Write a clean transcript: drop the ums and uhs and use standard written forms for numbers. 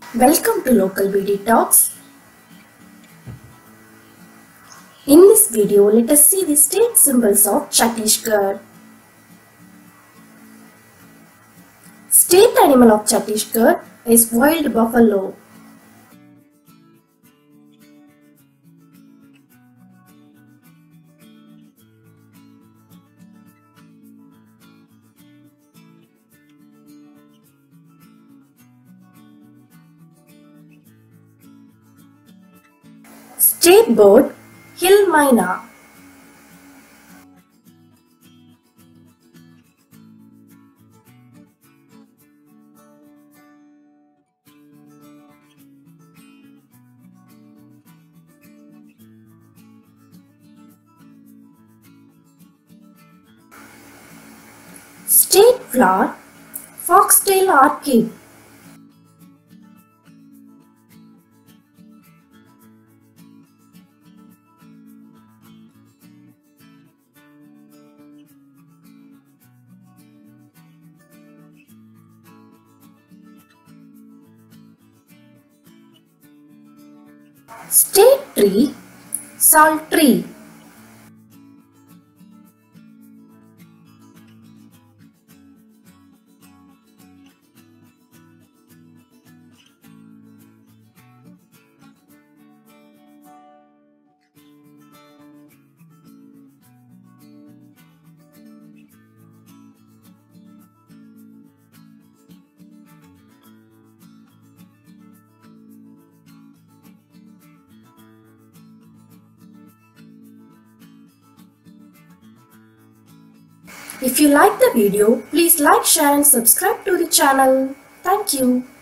Welcome to Local BD Talks. In this video, let us see the state symbols of Chhattisgarh. State animal of Chhattisgarh is wild buffalo. State bird, hill myna. State flower, foxtail orchid. State tree, salt tree. If you like the video, please like, share and subscribe to the channel. Thank you.